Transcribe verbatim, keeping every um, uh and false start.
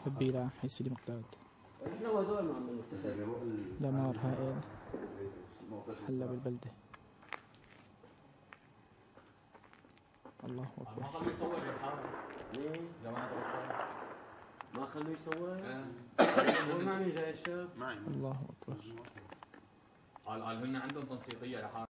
هبيلة حي سيدي مقداد. دمار هائل حل بالبلدة. الله أكبر. ما خلوه يصور بالحارة. جماعة الأسرة ما خلوه يصور. هو معي جاي الشاب. الله أكبر. قال قال هن عندهم تنسيقية لحالهم.